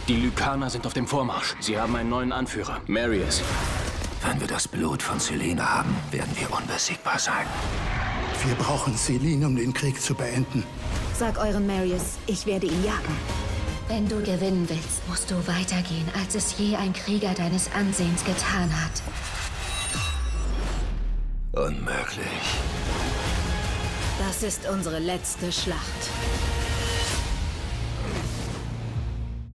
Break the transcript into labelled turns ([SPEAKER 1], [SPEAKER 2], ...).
[SPEAKER 1] Die Lykaner sind auf dem Vormarsch. Sie haben einen neuen Anführer, Marius.
[SPEAKER 2] Wenn wir das Blut von Selene haben, werden wir unbesiegbar sein.
[SPEAKER 3] Wir brauchen Selene, um den Krieg zu beenden.
[SPEAKER 4] Sag euren Marius, ich werde ihn jagen.
[SPEAKER 5] Wenn du gewinnen willst, musst du weitergehen, als es je ein Krieger deines Ansehens getan hat.
[SPEAKER 2] Unmöglich.
[SPEAKER 4] Das ist unsere letzte Schlacht.